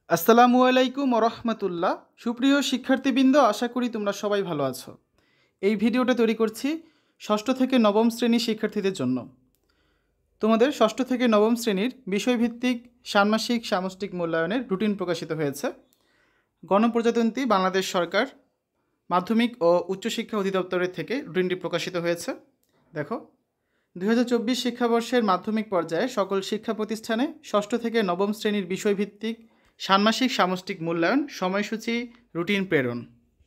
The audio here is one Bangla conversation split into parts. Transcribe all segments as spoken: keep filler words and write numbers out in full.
আসসালামু আলাইকুম ওরহমতুল্লাহ। সুপ্রিয় শিক্ষার্থীবৃন্দ, আশা করি তোমরা সবাই ভালো আছো। এই ভিডিওটা তৈরি করছি ষষ্ঠ থেকে নবম শ্রেণীর শিক্ষার্থীদের জন্য। তোমাদের ষষ্ঠ থেকে নবম শ্রেণীর বিষয়ভিত্তিক ষান্মাসিক সামষ্টিক মূল্যায়নের রুটিন প্রকাশিত হয়েছে। গণপ্রজাতন্ত্রী বাংলাদেশ সরকার মাধ্যমিক ও উচ্চশিক্ষা অধিদপ্তরের থেকে রুটিনটি প্রকাশিত হয়েছে। দেখো, দুই হাজার চব্বিশ শিক্ষাবর্ষের মাধ্যমিক পর্যায়ে সকল শিক্ষা প্রতিষ্ঠানে ষষ্ঠ থেকে নবম শ্রেণীর বিষয়ভিত্তিক ষান্মাসিক সামষ্টিক মূল্যায়ন সময়সূচি রুটিন প্রেরণ।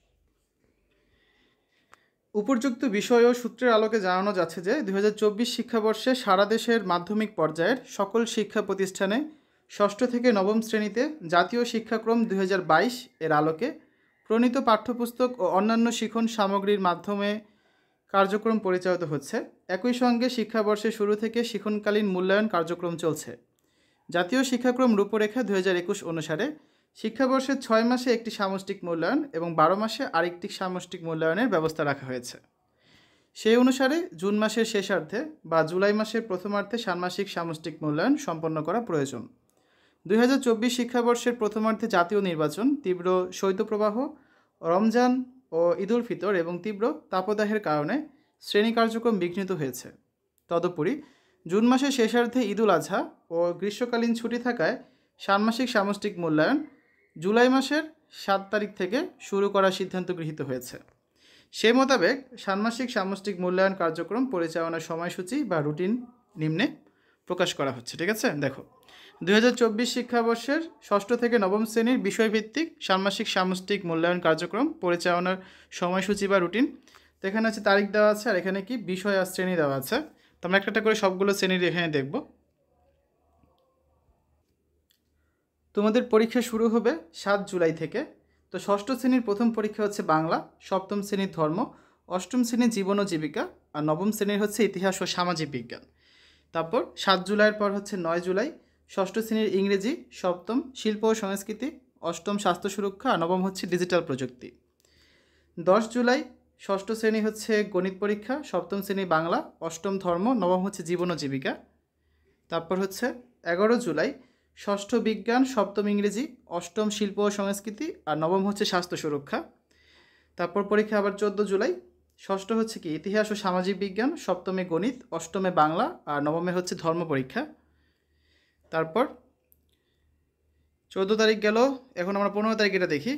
উপর্যুক্ত বিষয় ও সূত্রের আলোকে জানানো যাচ্ছে যে দুই হাজার চব্বিশ শিক্ষাবর্ষে সারা দেশের মাধ্যমিক পর্যায়ের সকল শিক্ষা প্রতিষ্ঠানে ষষ্ঠ থেকে নবম শ্রেণীতে জাতীয় শিক্ষাক্রম দুই হাজার বাইশ এর আলোকে প্রণীত পাঠ্যপুস্তক ও অন্যান্য শিখন সামগ্রীর মাধ্যমে কার্যক্রম পরিচালিত হচ্ছে। একই সঙ্গে শিক্ষাবর্ষের শুরু থেকে শিক্ষণকালীন মূল্যায়ন কার্যক্রম চলছে। জাতীয় শিক্ষাক্রম রূপরেখা দুই হাজার একুশ অনুসারে শিক্ষাবর্ষের ছয় মাসে একটি সামষ্টিক মূল্যায়ন এবং বারো মাসে আরেকটি সামষ্টিক মূল্যায়নের ব্যবস্থা রাখা হয়েছে। সেই অনুসারে জুন মাসের শেষার্ধে বা জুলাই মাসের প্রথমার্ধে ষান্মাসিক সামষ্টিক মূল্যায়ন সম্পন্ন করা প্রয়োজন। দুই হাজার চব্বিশ শিক্ষাবর্ষের প্রথমার্ধে জাতীয় নির্বাচন, তীব্র শৈত্যপ্রবাহ, রমজান ও ঈদুল ফিতর এবং তীব্র তাপদাহের কারণে শ্রেণী কার্যক্রম বিঘ্নিত হয়েছে। তদুপরি জুন মাসের শেষার্ধে ঈদুল আজহা ও গ্রীষ্মকালীন ছুটি থাকায় ষান্মাসিক সামষ্টিক মূল্যায়ন জুলাই মাসের সাত তারিখ থেকে শুরু করার সিদ্ধান্ত গৃহীত হয়েছে। সে মোতাবেক ষান্মাসিক সামষ্টিক মূল্যায়ন কার্যক্রম পরিচালনার সময়সূচি বা রুটিন নিম্নে প্রকাশ করা হচ্ছে। ঠিক আছে, দেখো, দুই হাজার চব্বিশ শিক্ষাবর্ষের ষষ্ঠ থেকে নবম শ্রেণীর বিষয়ভিত্তিক ষান্মাসিক সামষ্টিক মূল্যায়ন কার্যক্রম পরিচালনার সময়সূচি বা রুটিন। তো এখানে আছে তারিখ দেওয়া আছে, আর এখানে কি বিষয় আর শ্রেণী দেওয়া আছে। তো আমরা একটা একটা করে সবগুলো শ্রেণীর এখানে দেখব। তোমাদের পরীক্ষা শুরু হবে সাত জুলাই থেকে। তো ষষ্ঠ শ্রেণীর প্রথম পরীক্ষা হচ্ছে বাংলা, সপ্তম শ্রেণীর ধর্ম, অষ্টম শ্রেণীর জীবন ও জীবিকা, আর নবম শ্রেণীর হচ্ছে ইতিহাস ও সামাজিক বিজ্ঞান। তারপর সাত জুলাইয়ের পর হচ্ছে নয় জুলাই ষষ্ঠ শ্রেণীর ইংরেজি, সপ্তম শিল্প ও সংস্কৃতি, অষ্টম স্বাস্থ্য সুরক্ষা, আর নবম হচ্ছে ডিজিটাল প্রযুক্তি। দশ জুলাই ষষ্ঠ শ্রেণী হচ্ছে গণিত পরীক্ষা, সপ্তম শ্রেণী বাংলা, অষ্টম ধর্ম, নবম হচ্ছে জীবন ও জীবিকা। তারপর হচ্ছে এগারো জুলাই ষষ্ঠ বিজ্ঞান, সপ্তম ইংরেজি, অষ্টম শিল্প ও সংস্কৃতি, আর নবম হচ্ছে স্বাস্থ্য সুরক্ষা। তারপর পরীক্ষা আবার চোদ্দো জুলাই ষষ্ঠ হচ্ছে কি ইতিহাস ও সামাজিক বিজ্ঞান, সপ্তমে গণিত, অষ্টমে বাংলা, আর নবমে হচ্ছে ধর্ম পরীক্ষা। তারপর চোদ্দো তারিখ গেল, এখন আমরা পনেরো তারিখ এটা দেখি।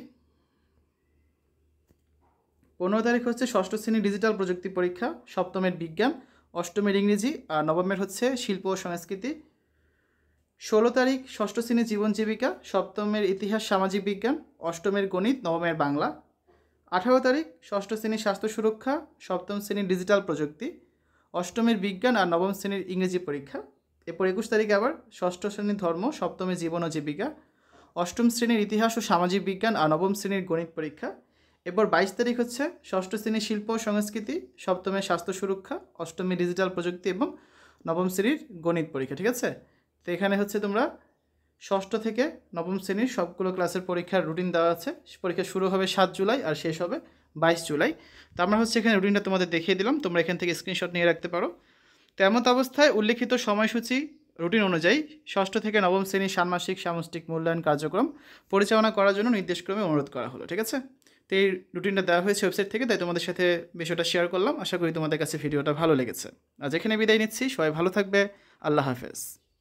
পনেরো তারিখ হচ্ছে ষষ্ঠ শ্রেণীর ডিজিটাল প্রযুক্তি পরীক্ষা, সপ্তমের বিজ্ঞান, অষ্টমের ইংরেজি, আর নবমের হচ্ছে শিল্প ও সংস্কৃতি। ষোলো তারিখ ষষ্ঠ শ্রেণীর জীবন জীবিকা, সপ্তমের ইতিহাস সামাজিক বিজ্ঞান, অষ্টমের গণিত, নবমের বাংলা। আঠারো তারিখ ষষ্ঠ শ্রেণীর স্বাস্থ্য সুরক্ষা, সপ্তম শ্রেণীর ডিজিটাল প্রযুক্তি, অষ্টমের বিজ্ঞান, আর নবম শ্রেণীর ইংরেজি পরীক্ষা। এরপর একুশ তারিখে আবার ষষ্ঠ শ্রেণীর ধর্ম, সপ্তমের জীবন ও জীবিকা, অষ্টম শ্রেণীর ইতিহাস ও সামাজিক বিজ্ঞান, আর নবম শ্রেণীর গণিত পরীক্ষা। এরপর বাইশ তারিখ হচ্ছে ষষ্ঠ শ্রেণীর শিল্প ও সংস্কৃতি, সপ্তমের স্বাস্থ্য সুরক্ষা, অষ্টমী ডিজিটাল প্রযুক্তি এবং নবম শ্রেণীর গণিত পরীক্ষা। ঠিক আছে, তো এখানে হচ্ছে তোমরা ষষ্ঠ থেকে নবম শ্রেণীর সবগুলো ক্লাসের পরীক্ষার রুটিন দেওয়া আছে। পরীক্ষা শুরু হবে সাত জুলাই আর শেষ হবে বাইশ জুলাই। তো আমরা হচ্ছে এখানে রুটিনটা তোমাদের দেখিয়ে দিলাম, তোমরা এখান থেকে স্ক্রিনশট নিয়ে রাখতে পারো। তো এমত অবস্থায় উল্লিখিত সময়সূচি রুটিন অনুযায়ী ষষ্ঠ থেকে নবম শ্রেণীর ষান্মাসিক সামষ্টিক মূল্যায়ন কার্যক্রম পরিচালনা করার জন্য নির্দেশক্রমে অনুরোধ করা হলো। ঠিক আছে, তো এই রুটিনটা দেওয়া হয়েছে ওয়েবসাইট থেকে, তাই তোমাদের সাথে বিষয়টা শেয়ার করলাম। আশা করি তোমাদের কাছে ভিডিওটা ভালো লেগেছে। আজ এখানে বিদায় নিচ্ছি, সবাই ভালো থাকবে। আল্লাহ হাফেজ।